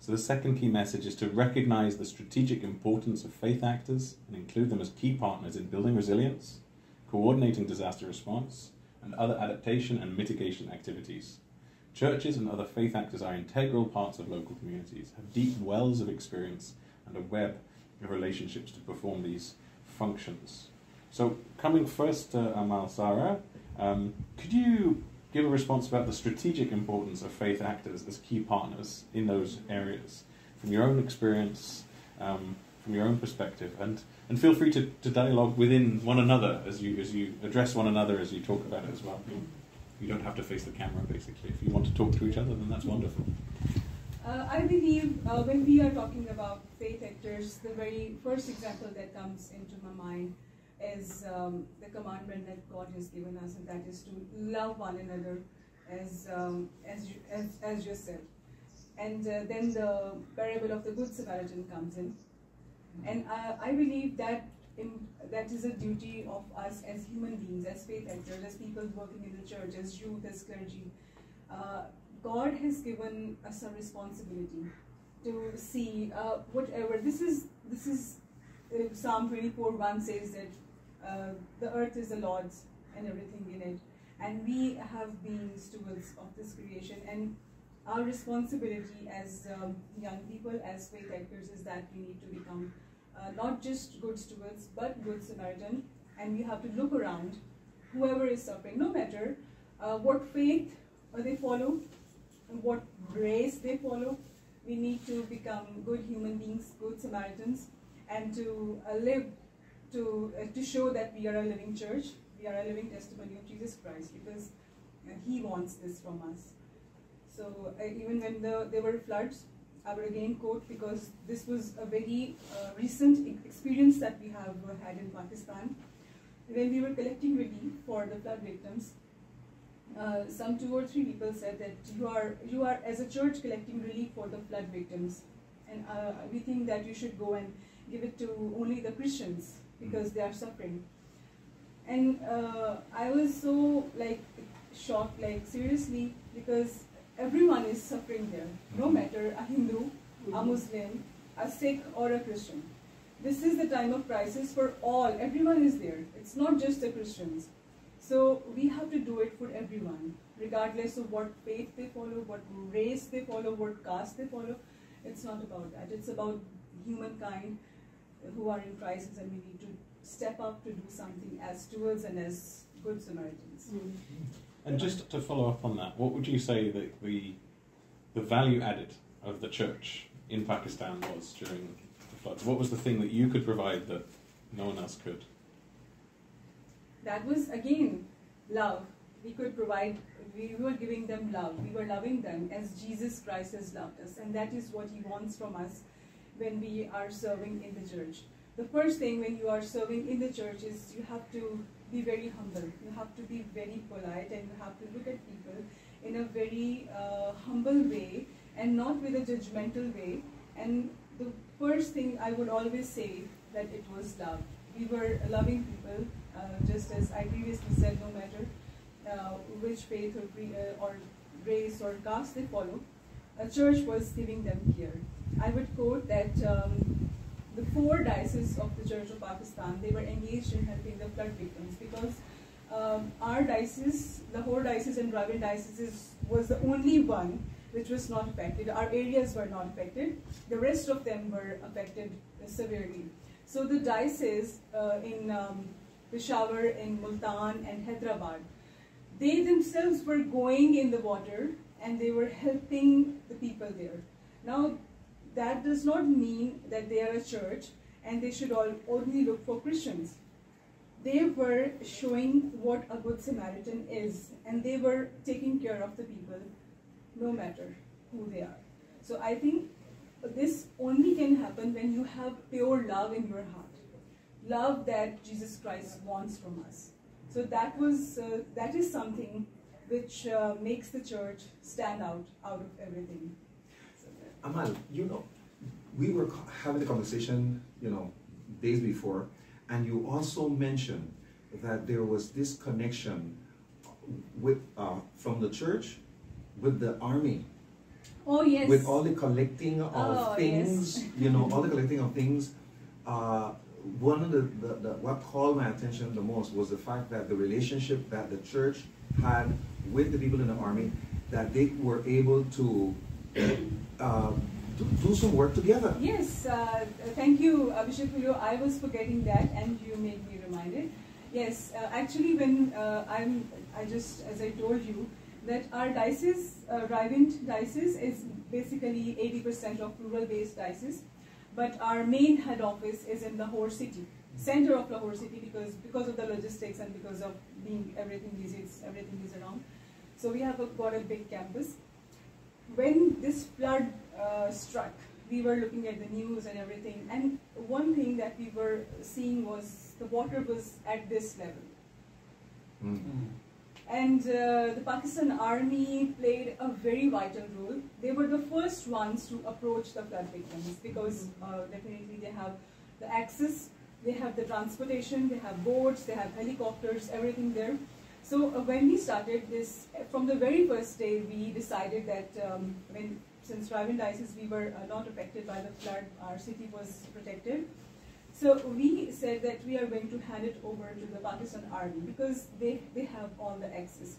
So the second key message is to recognize the strategic importance of faith actors and include them as key partners in building resilience, coordinating disaster response, and other adaptation and mitigation activities. Churches and other faith actors are integral parts of local communities, have deep wells of experience and a web of relationships to perform these functions. So coming first to Amal Sarah, could you give a response about the strategic importance of faith actors as key partners in those areas, from your own experience, from your own perspective, and feel free to dialogue within one another as you address one another as you talk about it as well. You don't have to face the camera, basically. If you want to talk to each other, then that's wonderful. I believe when we are talking about faith actors, the very first example that comes into my mind is the commandment that God has given us, and that is to love one another as yourself. And then the parable of the Good Samaritan comes in. And I believe that that is a duty of us as human beings, as faith actors, as people working in the church, as youth, as clergy. God has given us a responsibility to see whatever. This is Psalm 24:1 says that the earth is the Lord's and everything in it, and we have been stewards of this creation. And our responsibility as young people, as faith actors, is that we need to become not just good stewards, but good Samaritan. And we have to look around, whoever is suffering, no matter what faith they follow, what race they follow. We need to become good human beings, good Samaritans, and to live to show that we are a living church, we are a living testimony of Jesus Christ, because He wants this from us. So even when there were floods, I would again quote, because this was a very recent experience that we have had in Pakistan. When we were collecting relief for the flood victims, some 2 or 3 people said that you are as a church collecting relief for the flood victims, and we think that you should go and give it to only the Christians because they are suffering. And I was so shocked, seriously, because everyone is suffering there, no matter a Hindu, a Muslim, a Sikh, or a Christian. This is the time of crisis for all. Everyone is there. It's not just the Christians. So we have to do it for everyone, regardless of what faith they follow, what race they follow, what caste they follow. It's not about that. It's about humankind who are in crisis, and we need to step up to do something as stewards and as good Samaritans. And just to follow up on that, what would you say that the value added of the church in Pakistan was during the floods? What was the thing that you could provide that no one else could? That was, again, love. We could provide, we were giving them love. We were loving them as Jesus Christ has loved us. And that is what He wants from us when we are serving in the church. The first thing when you are serving in the church is you have to be very humble. You have to be very polite, and you have to look at people in a very humble way and not with a judgmental way. And the first thing I would always say that it was love. We were loving people, just as I previously said, no matter which faith or race or caste they follow, a church was giving them care. I would quote that the 4 dioceses of the Church of Pakistan, they were engaged in helping the flood victims, because our diocese, the whole diocese and Raiwind diocese, was the only one which was not affected. Our areas were not affected. The rest of them were affected severely. So the diocese in Peshawar, in Multan and Hyderabad, they themselves were going in the water and they were helping the people there. Now, that does not mean that they are a church and they should all only look for Christians. They were showing what a good Samaritan is, and they were taking care of the people no matter who they are. So I think this only can happen when you have pure love in your heart. Love that Jesus Christ wants from us. So that is something which makes the church stand out of everything. Amal, we were having a conversation, days before, and you also mentioned that there was this connection with from the church with the army, Oh, yes. With all the collecting of things, yes. you know, all the collecting of things, one of the what called my attention the most was the fact that the relationship that the church had with the people in the army, that they were able to do some work together. Yes, thank you, Bishop Julio. I was forgetting that, and you made me reminded. Yes, actually, when I just, as I told you, that our diocese, Raiwind diocese, is basically 80% of rural-based diocese, but our main head office is in Lahore city, center of Lahore city, because of the logistics and because of being everything is around. So we have got a big campus. When this flood struck, we were looking at the news and everything, and one thing that we were seeing was the water was at this level. Mm-hmm. And the Pakistan Army played a very vital role. They were the first ones to approach the flood victims because definitely they have the access, they have the transportation, they have boats, they have helicopters, everything there. So when we started this, from the very first day, we decided that since Raiwind Diocese we were not affected by the flood, our city was protected. So we said that we are going to hand it over to the Pakistan Army because they have all the access.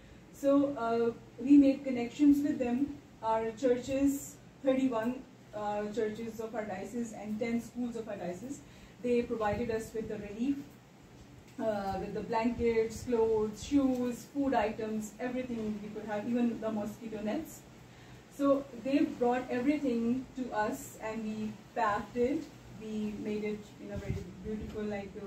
So we made connections with them. Our churches, 31 churches of our diocese and 10 schools of our diocese, they provided us with the relief, with the blankets, clothes, shoes, food items, everything we could have, even the mosquito nets. So they brought everything to us and we packed it. We made it in a very beautiful,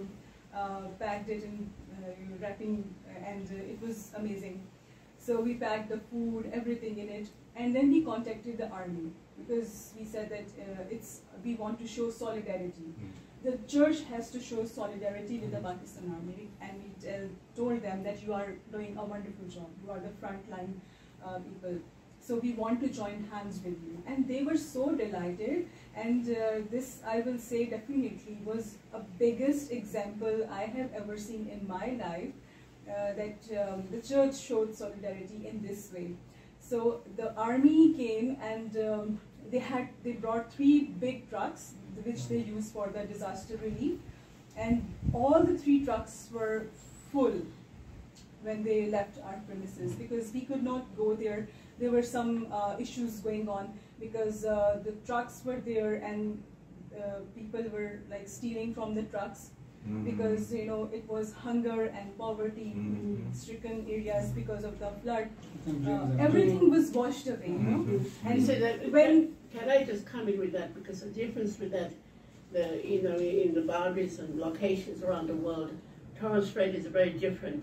packed it in wrapping, and it was amazing. So we packed the food, everything in it, and then we contacted the army because we said that we want to show solidarity. The church has to show solidarity with the Pakistan Army, and we told them that you are doing a wonderful job. You are the frontline people. So we want to join hands with you. And they were so delighted. And this, I will say, definitely was a biggest example I have ever seen in my life that the church showed solidarity in this way. So the army came and they brought 3 big trucks which they use for the disaster relief. And all the 3 trucks were full when they left our premises because we could not go there. There were some issues going on because the trucks were there and people were stealing from the trucks because it was hunger and poverty in stricken areas because of the flood. Everything was washed away, And so can I just come in with that, because the difference with that, in the boundaries and locations around the world, Torres Strait is very different.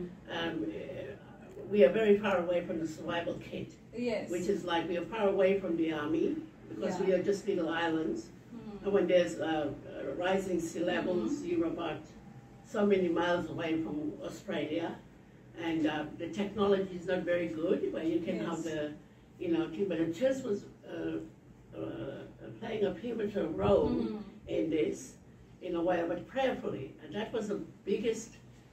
We are very far away from the survival kit, yes. Which is we are far away from the army because we are just little islands. And when there's rising sea levels, you're about so many miles away from Australia, and the technology is not very good where you can have the, but the church was playing a pivotal role in this, in a way, but prayerfully, and that was the biggest.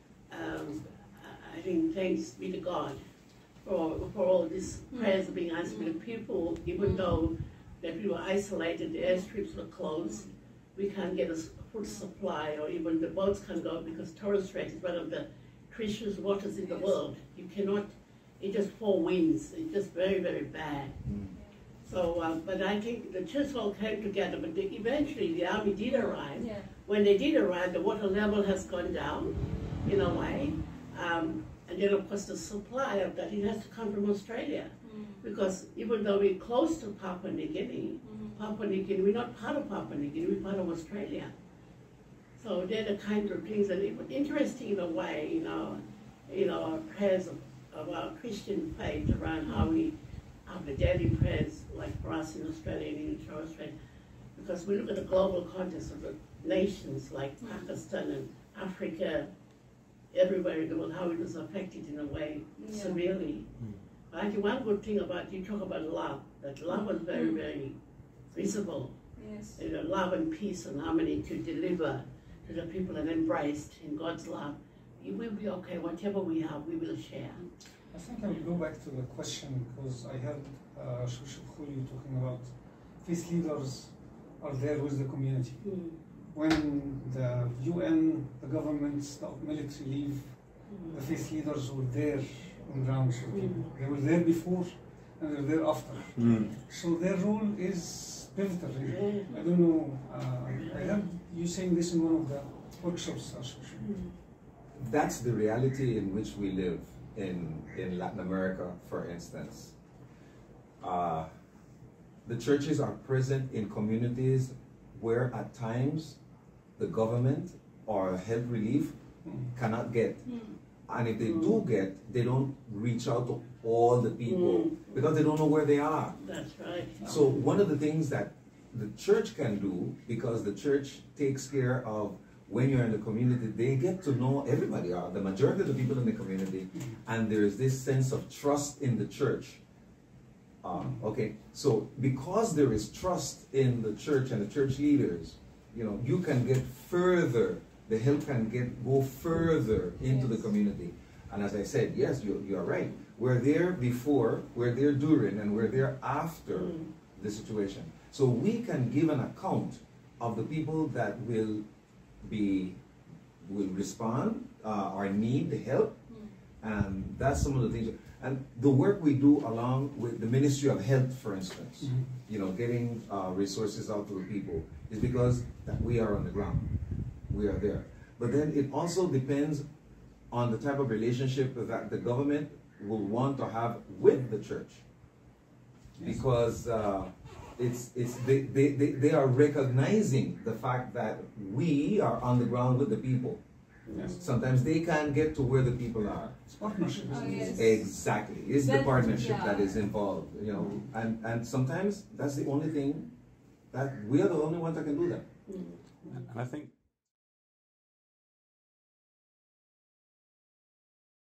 I think thanks be to God for all these prayers being answered. The people, even though that we were isolated, the airstrips were closed, we can't get a food supply, or even the boats can't go because Torres Strait is one of the treacherous waters in the world. You cannot, it just 4 winds, it's just very, very bad. So, but I think the church all came together, but eventually the army did arrive. Yeah. When they did arrive, the water level has gone down in a way. And then, of course, the supply of that, it has to come from Australia. Because even though we're close to Papua New Guinea, we're not part of Papua New Guinea, we're part of Australia. So they're the kind of things that are interesting in a way, our prayers of our Christian faith around how we have the daily prayers, like for us in Australia and in Torres Strait. Because we look at the global context of the nations like Pakistan and Africa, everywhere in the world, how it was affected in a way severely. I think one good thing about, you talk about love, that love was very, very visible. Yes. Love and peace and harmony to deliver to the people and embraced in God's love. It will be okay, whatever we have, we will share. I think I will go back to the question because I had Archbishop Julio talking about faith leaders are there with the community. When the UN, the governments, the military leave, the faith leaders were there on ground for people. They were there before and they're there after. So their role is pivotal, really. I don't know, I heard you saying this in one of the workshops, Archbishop. That's the reality in which we live in Latin America, for instance. The churches are present in communities where at times the government or health relief cannot get. And if they do get, they don't reach out to all the people because they don't know where they are. That's right. So one of the things that the church can do, because the church takes care of when you're in the community, they get to know everybody, the majority of the people in the community, and there's this sense of trust in the church. Okay, so because there is trust in the church and the church leaders, you can get further. The help can go further into the community. And as I said, yes, you are right. We're there before, we're there during, and we're there after the situation. So we can give an account of the people that will respond or need the help. And that's some of the things. And the work we do along with the Ministry of Health, for instance, getting resources out to the people, is because that we are on the ground. We are there. But then it also depends on the type of relationship that the government will want to have with the church. Because they are recognizing the fact that we are on the ground with the people. Sometimes they can't get to where the people are. It's partnership. Exactly. It's the partnership that is involved. And sometimes that's the only thing that we are the only ones that can do that. And I think